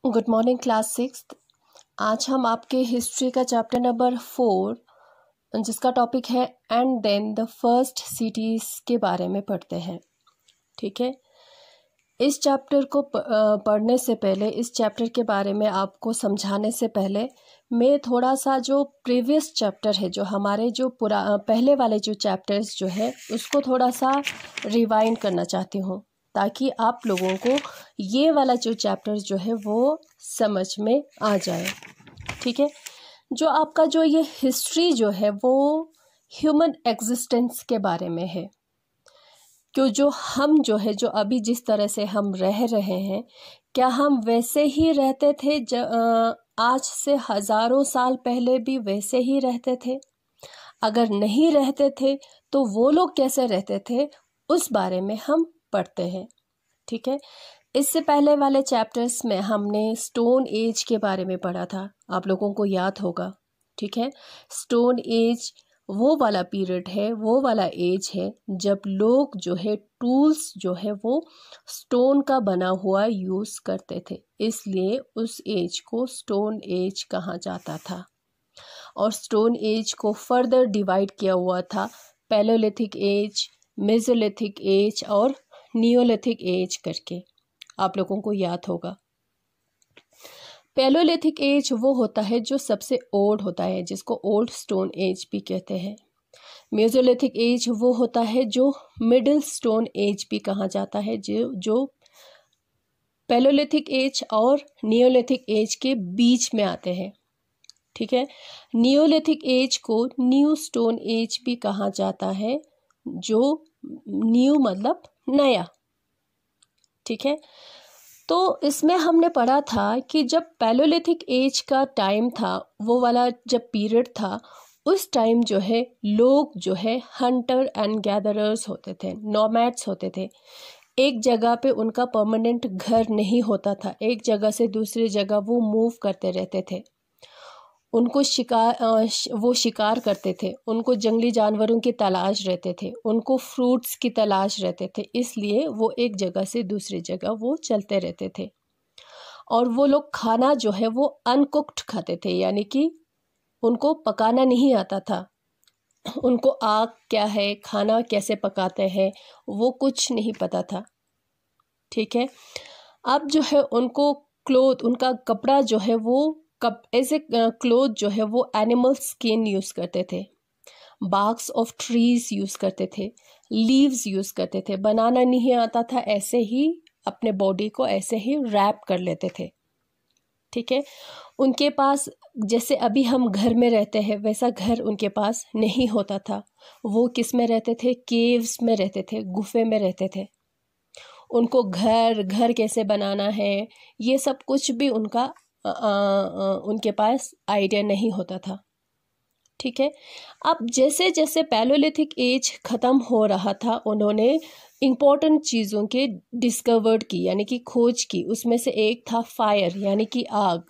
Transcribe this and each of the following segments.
Good morning class 6th। आज हम आपके हिस्ट्री का चैप्टर नंबर 4 जिसका टॉपिक है and then the first cities के बारे में पढ़ते हैं। ठीक है, इस चैप्टर को पढ़ने से पहले, इस चैप्टर के बारे में आपको समझाने से पहले मैं थोड़ा सा जो प्रीवियस चैप्टर है, जो हमारे जो पहले वाले जो चैप्टर्स जो है उसको थोड़ा सा रिवाइंड करना चाहती हूँ, ताकि आप लोगों को ये वाला जो चैप्टर जो है वो समझ में आ जाए। ठीक है, जो आपका जो ये हिस्ट्री जो है वो ह्यूमन एग्जिस्टेंस के बारे में है। क्यों जो हम जो है, जो अभी जिस तरह से हम रह रहे हैं, क्या हम वैसे ही रहते थे आज से हज़ारों साल पहले भी वैसे ही रहते थे? अगर नहीं रहते थे तो वो लोग कैसे रहते थे, उस बारे में हम पढ़ते हैं। ठीक है, इससे पहले वाले चैप्टर्स में हमने स्टोन एज के बारे में पढ़ा था, आप लोगों को याद होगा। ठीक है, स्टोन एज वो वाला पीरियड है, वो वाला एज है जब लोग जो है टूल्स जो है वो स्टोन का बना हुआ यूज़ करते थे, इसलिए उस एज को स्टोन एज कहा जाता था। और स्टोन एज को फर्दर डिवाइड किया हुआ था पैलेयोलिथिक एज, मेसोलिथिक एज और नियोलिथिक एज करके, आप लोगों को याद होगा। पैलेयोलिथिक एज वो होता है जो सबसे ओल्ड होता है, जिसको ओल्ड स्टोन एज भी कहते हैं। मेसोलिथिक एज वो होता है जो मिडिल स्टोन एज भी कहा जाता है, जो पैलेयोलिथिक एज और नियोलिथिक एज के बीच में आते हैं। ठीक है, नियोलिथिक एज को न्यू स्टोन एज भी कहा जाता है, जो न्यू मतलब नया। ठीक है, तो इसमें हमने पढ़ा था कि जब पैलेयोलिथिक एज का टाइम था, वो वाला जब पीरियड था, उस टाइम जो है लोग जो है हंटर एंड गैदरर्स होते थे, नोमैड्स होते थे। एक जगह पे उनका परमानेंट घर नहीं होता था, एक जगह से दूसरी जगह वो मूव करते रहते थे। उनको वो शिकार करते थे, उनको जंगली जानवरों की तलाश रहते थे, उनको फ्रूट्स की तलाश रहते थे, इसलिए वो एक जगह से दूसरी जगह वो चलते रहते थे। और वो लोग खाना जो है वो अनकुक्ड खाते थे, यानी कि उनको पकाना नहीं आता था, उनको आग क्या है, खाना कैसे पकाते हैं, वो कुछ नहीं पता था। ठीक है, अब जो है उनको उनका कपड़ा जो है वो ऐसे क्लोथ जो है वो एनिमल स्किन यूज़ करते थे, बार्क्स ऑफ ट्रीज यूज़ करते थे, लीव्स यूज़ करते थे। बनाना नहीं आता था, ऐसे ही अपने बॉडी को ऐसे ही रैप कर लेते थे। ठीक है, उनके पास जैसे अभी हम घर में रहते हैं वैसा घर उनके पास नहीं होता था। वो किस में रहते थे? केव्स में रहते थे, गुफे में रहते थे। उनको घर कैसे बनाना है ये सब कुछ भी उनके पास आइडिया नहीं होता था। ठीक है, अब जैसे जैसे पैलेयोलिथिक एज ख़त्म हो रहा था, उन्होंने इम्पोर्टेंट चीज़ों के डिस्कवर्ड की, यानी कि खोज की। उसमें से एक था फायर, यानी कि आग।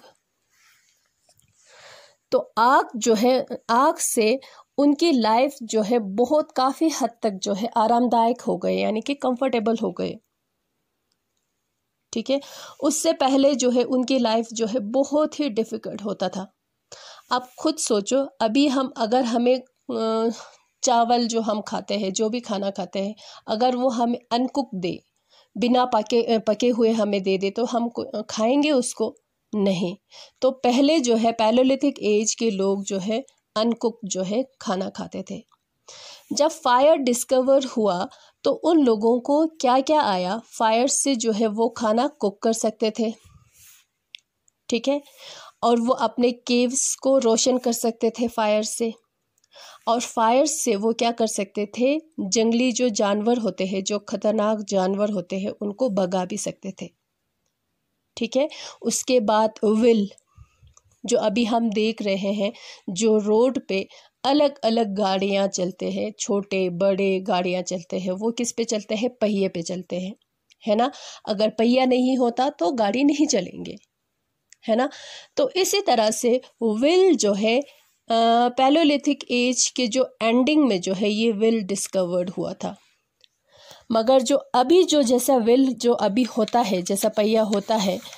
तो आग जो है, आग से उनकी लाइफ जो है बहुत काफ़ी हद तक जो है आरामदायक हो गए, यानी कि कंफर्टेबल हो गए। ठीक है, उससे पहले जो है उनकी लाइफ जो है बहुत ही डिफ़िकल्ट होता था। आप खुद सोचो, अभी अगर हमें चावल जो हम खाते हैं, जो भी खाना खाते हैं, अगर वो हमें अनकुक दे, बिना पके हुए हमें दे दे, तो हम खाएंगे उसको? नहीं। तो पहले जो है पैलेयोलिथिक एज के लोग जो है अनकुक जो है खाना खाते थे। जब फायर डिस्कवर हुआ तो उन लोगों को क्या क्या आया, फायर से जो है वो खाना कुक कर सकते थे। ठीक है, और वो अपने केव्स को रोशन कर सकते थे फायर से, और फायर से वो क्या कर सकते थे, जंगली जो जानवर होते हैं, जो खतरनाक जानवर होते हैं, उनको भगा भी सकते थे। ठीक है, उसके बाद विल, जो अभी हम देख रहे हैं, जो रोड पे अलग अलग गाड़ियाँ चलते हैं, छोटे बड़े गाड़ियाँ चलते हैं, वो किस पे चलते हैं? पहिए पे चलते हैं, है ना। अगर पहिया नहीं होता तो गाड़ी नहीं चलेंगे, है ना। तो इसी तरह से विल जो है पैलेयोलिथिक एज के जो एंडिंग में जो है ये विल डिस्कवर्ड हुआ था। मगर जो अभी जो जैसा विल जो अभी होता है, जैसा पहिया होता है,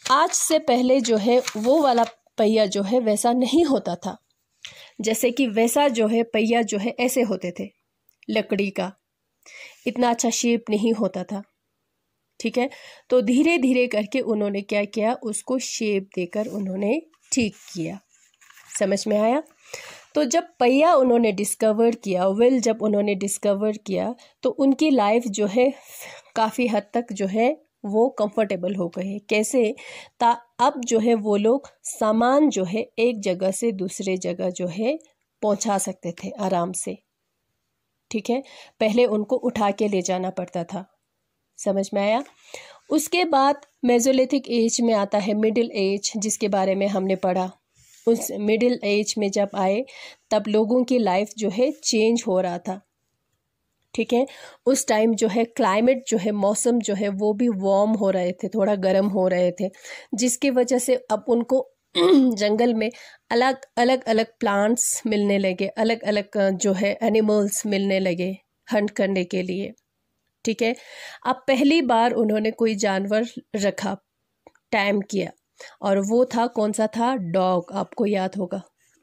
आज से पहले जो है वो वाला पहिया जो है वैसा नहीं होता था। जैसे कि वैसा जो है पहिया जो है ऐसे होते थे, लकड़ी का, इतना अच्छा शेप नहीं होता था। ठीक है, तो धीरे धीरे करके उन्होंने क्या किया, उसको शेप देकर उन्होंने ठीक किया। समझ में आया? तो जब पहिया उन्होंने डिस्कवर किया, व्हील जब उन्होंने डिस्कवर किया, तो उनकी लाइफ जो है काफ़ी हद तक जो है वो कंफर्टेबल हो गए। कैसे? अब जो है वो लोग सामान जो है एक जगह से दूसरे जगह जो है पहुंचा सकते थे आराम से। ठीक है, पहले उनको उठा के ले जाना पड़ता था। समझ में आया? उसके बाद मेसोलिथिक एज में आता है मिडिल एज, जिसके बारे में हमने पढ़ा। उस मिडिल एज में जब आए तब लोगों की लाइफ जो है चेंज हो रहा था। ठीक है, उस टाइम जो है क्लाइमेट जो है, मौसम जो है वो भी वार्म हो रहे थे, थोड़ा गर्म हो रहे थे, जिसकी वजह से अब उनको जंगल में अलग अलग अलग प्लांट्स मिलने लगे, अलग अलग जो है एनिमल्स मिलने लगे हंट करने के लिए। ठीक है, अब पहली बार उन्होंने कोई जानवर रखा, टैम किया, और वो था, कौन सा था? डॉग, आपको याद होगा।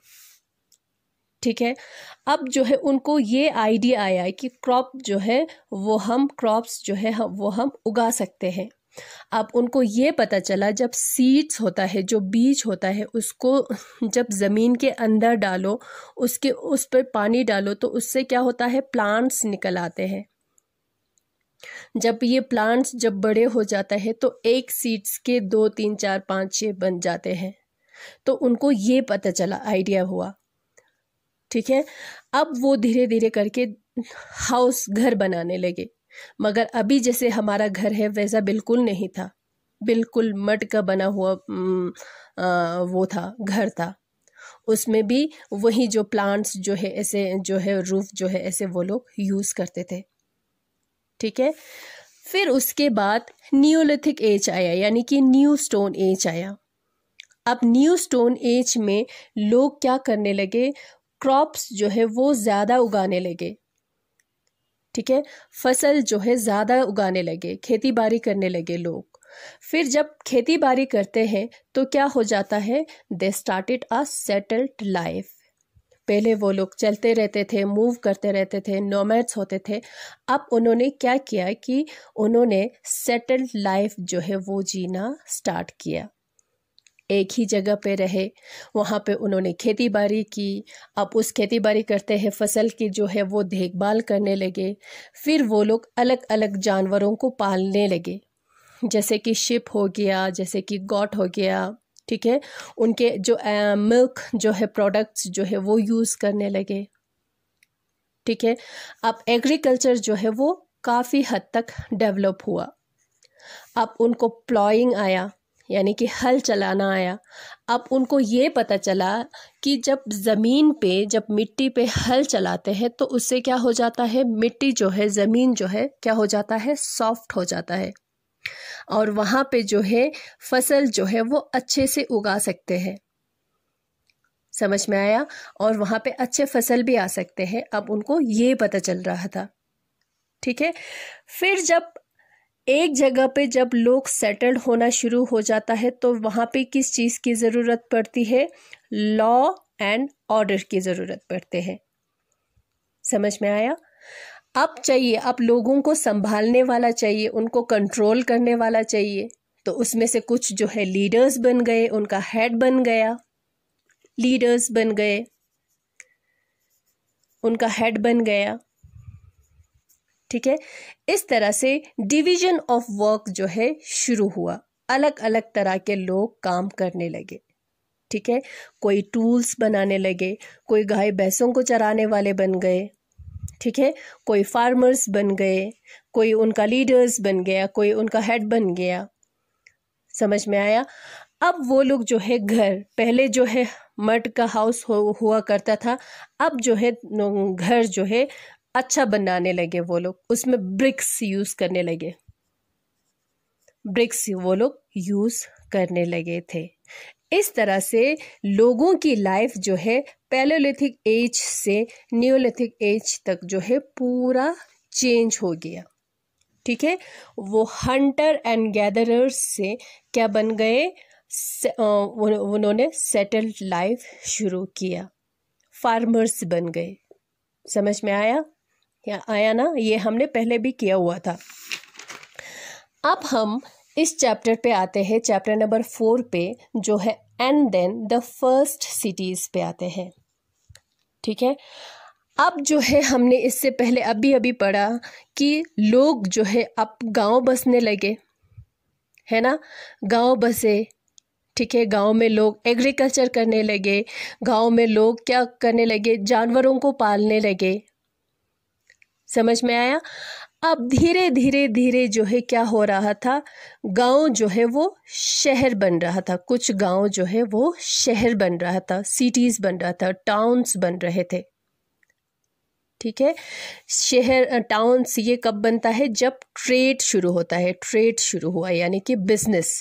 ठीक है, अब जो है उनको ये आइडिया आया कि क्रॉप जो है वो हम क्रॉप्स जो है वो हम उगा सकते हैं। अब उनको ये पता चला, जब सीड्स होता है, जो बीज होता है, उसको जब ज़मीन के अंदर डालो, उस पर पानी डालो, तो उससे क्या होता है, प्लांट्स निकल आते हैं। जब ये प्लांट्स जब बड़े हो जाता है तो एक सीड्स के 2 3 4 5 6 बन जाते हैं। तो उनको ये पता चला, आइडिया हुआ। ठीक है, अब वो धीरे धीरे करके हाउस, घर बनाने लगे। मगर अभी जैसे हमारा घर है वैसा बिल्कुल नहीं था, बिल्कुल मड का बना हुआ वो था, घर था। उसमें भी वही जो प्लांट्स जो है ऐसे जो है रूफ जो है ऐसे वो लोग यूज़ करते थे। ठीक है, फिर उसके बाद न्यूलिथिक एज आया, यानी कि न्यू स्टोन एज आया। अब न्यू स्टोन एज में लोग क्या करने लगे, क्रॉप्स जो है वो ज़्यादा उगाने लगे। ठीक है, फसल जो है ज़्यादा उगाने लगे, खेती बाड़ी करने लगे लोग। फिर जब खेती बाड़ी करते हैं तो क्या हो जाता है, they started a settled life. पहले वो लोग चलते रहते थे, मूव करते रहते थे, नोमैड्स होते थे। अब उन्होंने क्या किया कि उन्होंने सेटल्ड लाइफ जो है वो जीना स्टार्ट किया। एक ही जगह पे रहे, वहाँ पे उन्होंने खेती बाड़ी की। अब उस खेती बाड़ी करते हैं, फसल की जो है वो देखभाल करने लगे। फिर वो लोग अलग अलग जानवरों को पालने लगे, जैसे कि शिप हो गया, जैसे कि गॉट हो गया। ठीक है, उनके जो मिल्क जो है प्रोडक्ट्स जो है वो यूज़ करने लगे। ठीक है, अब एग्रीकल्चर जो है वो काफ़ी हद तक डेवलप हुआ। अब उनको प्लॉइंग आया, यानी कि हल चलाना आया। अब उनको ये पता चला कि जब ज़मीन पे, जब मिट्टी पे हल चलाते हैं तो उससे क्या हो जाता है, मिट्टी जो है, ज़मीन जो है क्या हो जाता है, सॉफ्ट हो जाता है, और वहाँ पे जो है फसल जो है वो अच्छे से उगा सकते हैं। समझ में आया? और वहाँ पे अच्छे फसल भी आ सकते हैं। अब उनको ये पता चल रहा था। ठीक है, फिर जब एक जगह पे जब लोग सेटल्ड होना शुरू हो जाता है तो वहाँ पे किस चीज़ की ज़रूरत पड़ती है, लॉ एंड ऑर्डर की ज़रूरत पड़ते हैं। समझ में आया? अब चाहिए, अब लोगों को संभालने वाला चाहिए, उनको कंट्रोल करने वाला चाहिए। तो उसमें से कुछ जो है लीडर्स बन गए, उनका हेड बन गया, लीडर्स बन गए, उनका हेड बन गया। ठीक है, इस तरह से डिवीजन ऑफ वर्क जो है शुरू हुआ। अलग अलग तरह के लोग काम करने लगे। ठीक है, कोई टूल्स बनाने लगे, कोई गाय भैंसों को चराने वाले बन गए। ठीक है, कोई फार्मर्स बन गए, कोई उनका लीडर्स बन गया, कोई उनका हेड बन गया। समझ में आया? अब वो लोग जो है घर, पहले जो है मड का हाउस हुआ करता था, अब जो है घर जो है अच्छा बनाने लगे वो लोग, उसमें ब्रिक्स यूज़ करने लगे, ब्रिक्स वो लोग यूज़ करने लगे थे। इस तरह से लोगों की लाइफ जो है पैलेयोलिथिक एज से न्यूलिथिक एज तक जो है पूरा चेंज हो गया। ठीक है, वो हंटर एंड गैदरर्स से क्या बन गए, उन्होंने सेटल्ड लाइफ शुरू किया, फार्मर्स बन गए। समझ में आया ना, ये हमने पहले भी किया हुआ था। अब हम इस चैप्टर पे आते हैं, चैप्टर नंबर 4 पे, जो है and then the first cities पे आते हैं। ठीक है, अब जो है हमने इससे पहले अभी पढ़ा कि लोग जो है अब गांव बसने लगे, है ना, गांव बसे। ठीक है, गांव में लोग एग्रीकल्चर करने लगे, गांव में लोग क्या करने लगे, जानवरों को पालने लगे। समझ में आया। अब धीरे धीरे धीरे जो है क्या हो रहा था, गांव जो है वो शहर बन रहा था, कुछ गांव जो है वो शहर बन रहा था, सिटीज बन रहा था, टाउन्स बन रहे थे। ठीक है, शहर टाउन्स ये कब बनता है, जब ट्रेड शुरू होता है, ट्रेड शुरू हुआ यानी कि बिजनेस।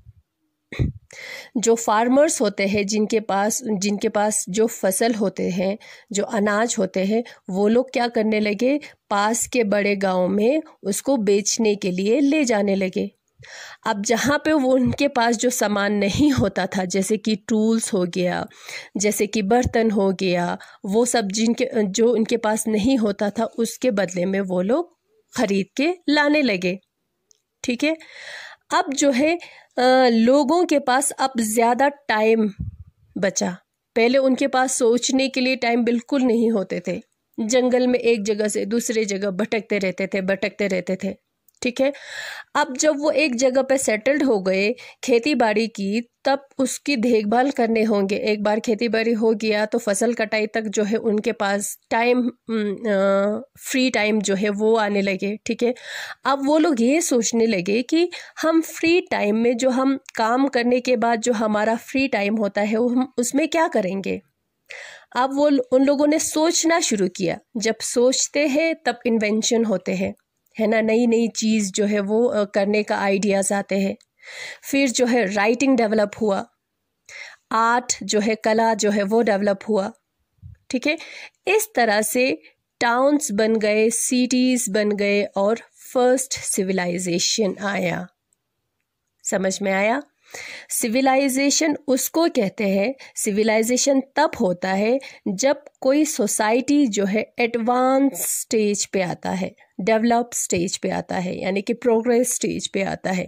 जो फार्मर्स होते हैं, जिनके पास जो फसल होते हैं, जो अनाज होते हैं, वो लोग क्या करने लगे, पास के बड़े गांव में उसको बेचने के लिए ले जाने लगे। अब जहाँ पे वो उनके पास जो सामान नहीं होता था, जैसे कि टूल्स हो गया, जैसे कि बर्तन हो गया, वो सब जो उनके पास नहीं होता था, उसके बदले में वो लोग खरीद के लाने लगे। ठीक है, अब जो है लोगों के पास अब ज़्यादा टाइम बचा। पहले उनके पास सोचने के लिए टाइम बिल्कुल नहीं होते थे, जंगल में एक जगह से दूसरे जगह भटकते रहते थे। ठीक है, अब जब वो एक जगह पे सेटल्ड हो गए, खेती बाड़ी की, तब उसकी देखभाल करने होंगे। एक बार खेती बाड़ी हो गया तो फसल कटाई तक जो है उनके पास टाइम, फ्री टाइम जो है वो आने लगे। ठीक है, अब वो लोग ये सोचने लगे कि हम फ्री टाइम में, जो हम काम करने के बाद जो हमारा फ्री टाइम होता है, वो हम उसमें क्या करेंगे। अब वो उन लोगों ने सोचना शुरू किया। जब सोचते हैं तब इन्वेंशन होते हैं, है ना, नई नई चीज़ जो है वो करने का आइडियाज़ आते हैं। फिर जो है राइटिंग डेवलप हुआ, आर्ट जो है, कला जो है वो डेवलप हुआ। ठीक है, इस तरह से टाउन्स बन गए, सिटीज़ बन गए और फर्स्ट सिविलाइजेशन आया। समझ में आया। सिविलाइजेशन उसको कहते हैं, सिविलाइजेशन तब होता है जब कोई सोसाइटी जो है एडवांस स्टेज पे आता है, डेवलप स्टेज पे आता है, यानी कि प्रोग्रेस स्टेज पे आता है।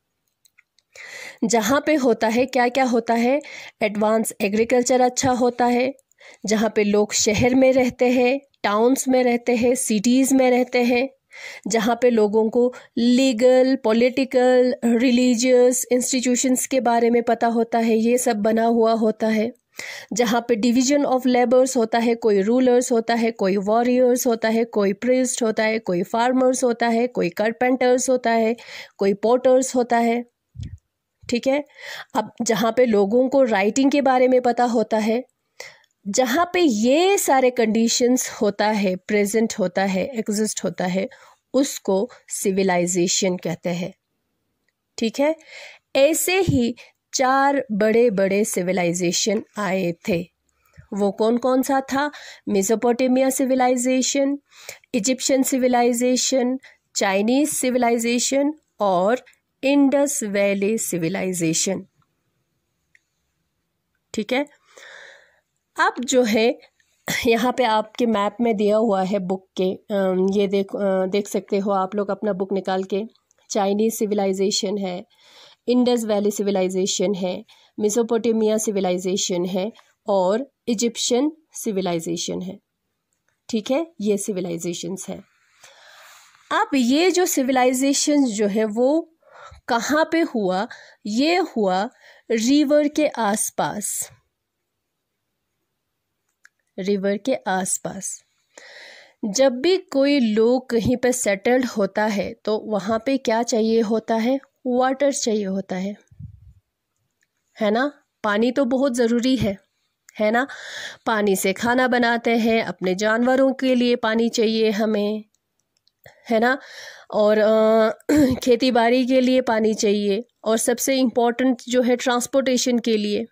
जहाँ पे होता है, क्या क्या होता है, एडवांस एग्रीकल्चर अच्छा होता है, जहाँ पे लोग शहर में रहते हैं, टाउन्स में रहते हैं, सिटीज़ में रहते हैं, जहाँ पे लोगों को लीगल, पॉलिटिकल, रिलीजियस इंस्टीट्यूशंस के बारे में पता होता है, ये सब बना हुआ होता है, जहाँ पे डिवीजन ऑफ लेबर्स होता है, कोई रूलर्स होता है, कोई वॉरियर्स होता है, कोई प्रीस्ट होता है, कोई फार्मर्स होता है, कोई कारपेंटर्स होता है, कोई पोटर्स होता है। ठीक है, अब जहाँ पे लोगों को राइटिंग के बारे में पता होता है, जहाँ पे ये सारे कंडीशंस होता है, प्रेजेंट होता है, एग्जिस्ट होता है, उसको सिविलाइजेशन कहते हैं। ठीक है, ऐसे ही 4 बड़े बड़े सिविलाइजेशन आए थे। वो कौन कौन सा था, Mesopotamia civilisation, Egyptian civilisation, Chinese civilisation और इंडस वैली सिविलाइजेशन। ठीक है, अब जो है यहाँ पे आपके मैप में दिया हुआ है बुक के, ये देख सकते हो आप लोग अपना बुक निकाल के। चाइनीज सिविलाइजेशन है, इंडस वैली सिविलाइजेशन है, मेसोपोटामिया सिविलाइजेशन है और इजिप्शियन सिविलाइजेशन है। ठीक है, ये सिविलाइजेशंस है। अब ये जो सिविलाइजेशन जो है वो कहाँ पे हुआ, ये हुआ रिवर के आसपास, रिवर के आसपास। जब भी कोई लोग कहीं पे सेटल्ड होता है तो वहाँ पे क्या चाहिए होता है, वाटर चाहिए होता है ना, पानी तो बहुत ज़रूरी है ना। पानी से खाना बनाते हैं, अपने जानवरों के लिए पानी चाहिए हमें, है ना, और खेती बाड़ी के लिए पानी चाहिए, और सबसे इम्पोर्टेंट जो है ट्रांसपोर्टेशन के लिए,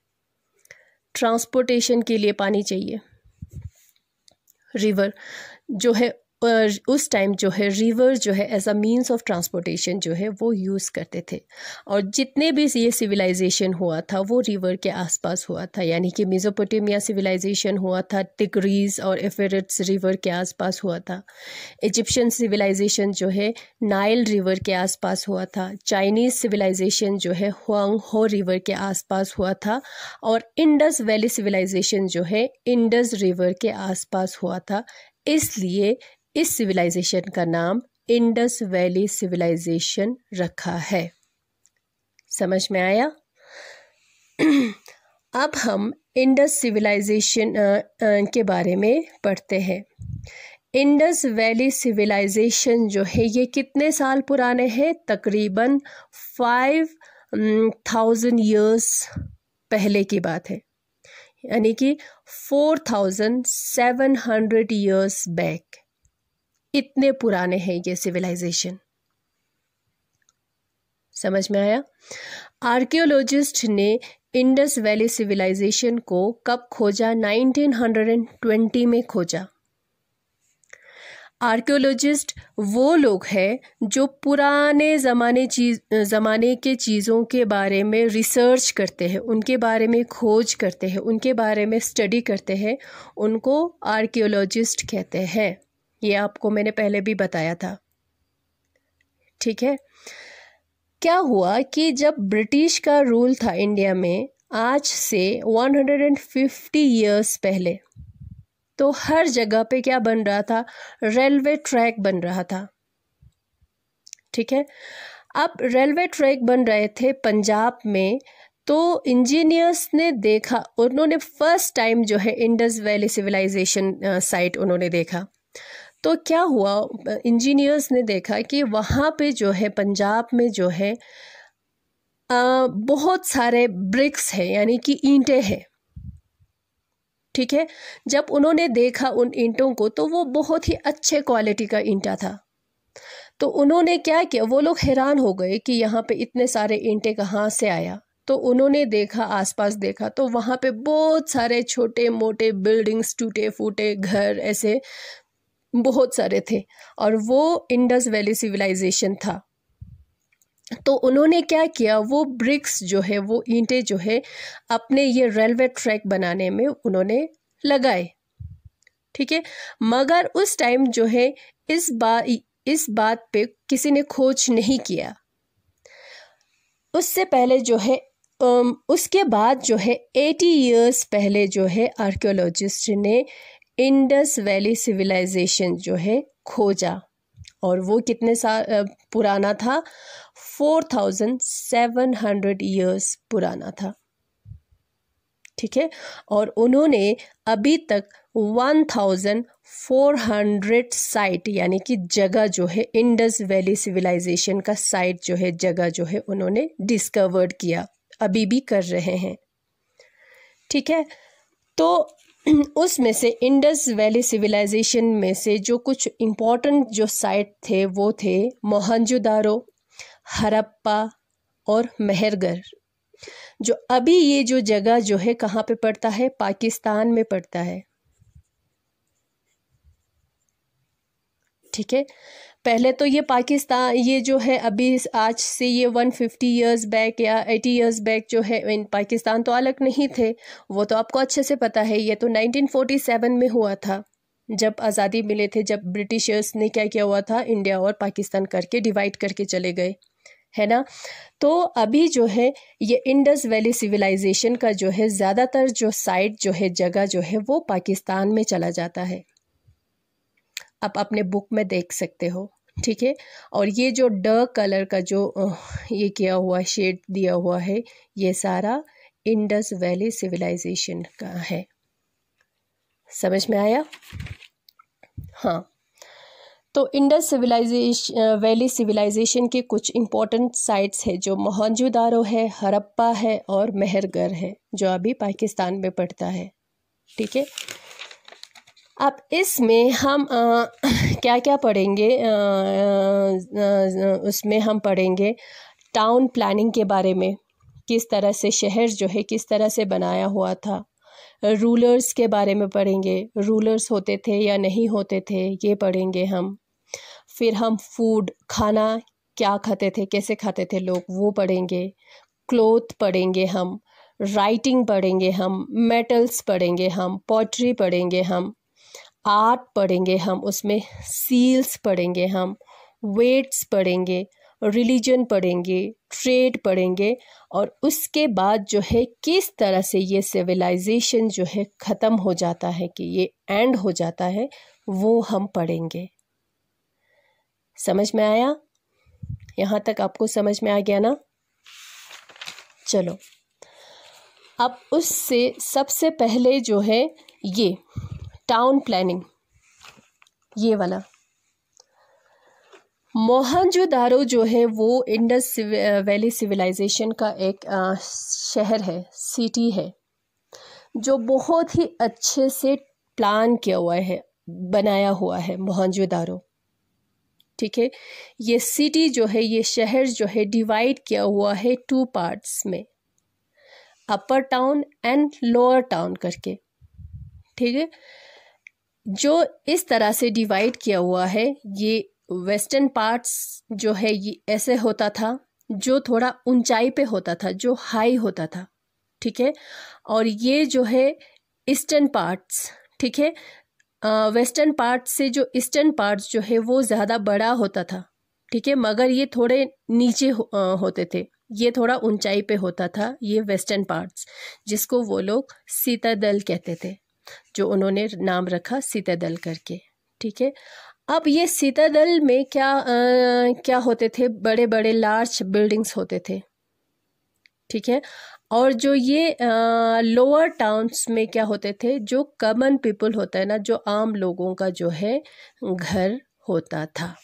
पानी चाहिए। रिवर, जो है उस टाइम जो है रिवर जो है as a means of transportation जो है वो यूज़ करते थे। और जितने भी ये सिविलाइजेशन हुआ था वो रिवर के आसपास हुआ था, यानी कि मेसोपोटामिया सिविलाइजेशन हुआ था टिग्रीज और एफिरट्स रिवर के आसपास हुआ था। इजिप्शियन सिविलाइजेशन जो है नाइल रिवर के आसपास हुआ था। चाइनीज़ सिविलाइजेशन जो है हुआंग हो रिवर के आसपास हुआ था। और इंडस वैली सिविलाइजेशन जो है इंडस रिवर के आसपास हुआ था। इसलिए इस सिविलाइजेशन का नाम इंडस वैली सिविलाइजेशन रखा है। समझ में आया? अब हम इंडस सिविलाइजेशन के बारे में पढ़ते हैं। इंडस वैली सिविलाइजेशन जो है ये कितने साल पुराने हैं? तकरीबन 5000 ईयर्स पहले की बात है, यानी कि 4700 ईयर्स बैक। इतने पुराने हैं ये सिविलाइजेशन। समझ में आया? आर्कियोलॉजिस्ट ने इंडस वैली सिविलाइजेशन को कब खोजा? 1920 में खोजा। आर्कियोलॉजिस्ट वो लोग हैं जो पुराने ज़माने के चीज़ों के बारे में रिसर्च करते हैं, उनके बारे में खोज करते हैं, उनके बारे में स्टडी करते हैं, उनको आर्कियोलॉजिस्ट कहते हैं। ये आपको मैंने पहले भी बताया था। ठीक है। क्या हुआ कि जब ब्रिटिश का रूल था इंडिया में आज से 150 ईयर्स पहले, तो हर जगह पे क्या बन रहा था? रेलवे ट्रैक बन रहा था। ठीक है। अब रेलवे ट्रैक बन रहे थे पंजाब में, तो इंजीनियर्स ने देखा, उन्होंने फर्स्ट टाइम जो है इंडस वैली सिविलाइजेशन साइट उन्होंने देखा। तो क्या हुआ, इंजीनियर्स ने देखा कि वहाँ पे जो है पंजाब में जो है बहुत सारे ब्रिक्स हैं, यानी कि ईंटें हैं। ठीक है। जब उन्होंने देखा उन ईंटों को तो वो बहुत ही अच्छे क्वालिटी का ईंटा था। तो उन्होंने क्या किया, वो लोग हैरान हो गए कि यहाँ पे इतने सारे ईंटें कहाँ से आया। तो उन्होंने देखा, आसपास देखा, तो वहाँ पे बहुत सारे छोटे मोटे बिल्डिंग्स, टूटे फूटे घर, ऐसे बहुत सारे थे, और वो इंडस वैली सिविलाइजेशन था। तो उन्होंने क्या किया, वो ब्रिक्स जो है, वो ईंटें जो है, अपने ये रेलवे ट्रैक बनाने में उन्होंने लगाए। ठीक है। मगर उस टाइम जो है इस बात पे किसी ने खोज नहीं किया। उससे पहले जो है उसके बाद जो है 80 ईयर्स पहले जो है आर्कियोलॉजिस्ट ने इंडस वैली सिविलाइजेशन जो है खोजा, और वो कितने साल पुराना था? 4700 ईयर्स पुराना था। ठीक है। और उन्होंने अभी तक 1400 साइट, यानी कि जगह जो है इंडस वैली सिविलाइजेशन का साइट जो है, जगह जो है उन्होंने डिस्कवर्ड किया, अभी भी कर रहे हैं। ठीक है। तो उसमें से इंडस वैली सिविलाइजेशन में से जो कुछ इम्पोर्टेंट जो साइट थे वो थे मोहनजोदारो, हड़प्पा और मेहरगढ़। जो अभी ये जो जगह जो है कहाँ पे पड़ता है? पाकिस्तान में पड़ता है। ठीक है। पहले तो ये पाकिस्तान, ये जो है अभी आज से ये 150 ईयर्स बैक या 80 ईयर्स बैक जो है, इन पाकिस्तान तो अलग नहीं थे, वो तो आपको अच्छे से पता है। ये तो 1947 में हुआ था, जब आज़ादी मिले थे, जब ब्रिटिशर्स ने क्या किया हुआ था, इंडिया और पाकिस्तान करके डिवाइड करके चले गए, है ना। तो अभी जो है ये इंडस वैली सिविलाइजेशन का जो है ज़्यादातर जो साइट जो है, जगह जो है, वो पाकिस्तान में चला जाता है। आप अपने बुक में देख सकते हो। ठीक है। और ये जो डार्क कलर का जो ये किया हुआ शेड दिया हुआ है, ये सारा इंडस वैली सिविलाइजेशन का है। समझ में आया? हाँ। तो इंडस वैली सिविलाइजेशन के कुछ इम्पोर्टेंट साइट्स है, जो मोहनजोदारो है, हड़प्पा है और मेहरगढ़ है, जो अभी पाकिस्तान में पड़ता है। ठीक है। अब इसमें हम क्या क्या पढ़ेंगे? उसमें हम पढ़ेंगे टाउन प्लानिंग के बारे में, किस तरह से शहर जो है किस तरह से बनाया हुआ था, रूलर्स के बारे में पढ़ेंगे, रूलर्स होते थे या नहीं होते थे ये पढ़ेंगे हम। फिर हम फूड, खाना क्या खाते थे, कैसे खाते थे लोग, वो पढ़ेंगे। क्लोथ पढ़ेंगे हम, राइटिंग पढ़ेंगे हम, मेटल्स पढ़ेंगे हम, पॉटरी पढ़ेंगे हम, आर्ट पढ़ेंगे हम, उसमें सील्स पढ़ेंगे हम, वेट्स पढ़ेंगे, रिलीजन पढ़ेंगे, ट्रेड पढ़ेंगे। और उसके बाद जो है किस तरह से ये सिविलाइजेशन जो है ख़त्म हो जाता है, कि ये एंड हो जाता है, वो हम पढ़ेंगे। समझ में आया? यहाँ तक आपको समझ में आ गया ना? चलो, अब उससे सबसे पहले जो है ये टाउन प्लानिंग, ये वाला मोहनजोदारो जो है वो इंडस वैली सिविलाइजेशन का एक शहर है, सिटी है, जो बहुत ही अच्छे से प्लान किया हुआ है, बनाया हुआ है मोहनजोदारो। ठीक है, ये सिटी जो है, ये शहर जो है डिवाइड किया हुआ है 2 पार्ट्स में, upper town and lower town करके। ठीक है, जो इस तरह से डिवाइड किया हुआ है, ये वेस्टर्न पार्ट्स जो है ये ऐसे होता था, जो थोड़ा ऊंचाई पे होता था, जो हाई होता था। ठीक है, और ये जो है ईस्टर्न पार्ट्स, ठीक है, वेस्टर्न पार्ट से जो ईस्टर्न पार्ट्स जो है वो ज़्यादा बड़ा होता था। ठीक है, मगर ये थोड़े नीचे होते थे, ये थोड़ा ऊंचाई पे होता था, ये वेस्टर्न पार्ट्स, जिसको वो लोग सीतादल कहते थे, जो उन्होंने नाम रखा सीतादल करके। ठीक है, अब ये सीतादल में क्या होते थे, बड़े बड़े लार्ज बिल्डिंग्स होते थे। ठीक है, और जो ये लोअर टाउन्स में क्या होते थे, जो कॉमन पीपल होता है ना, जो आम लोगों का जो है घर होता था।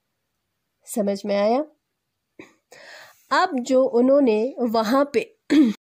समझ में आया? अब जो उन्होंने वहाँ पे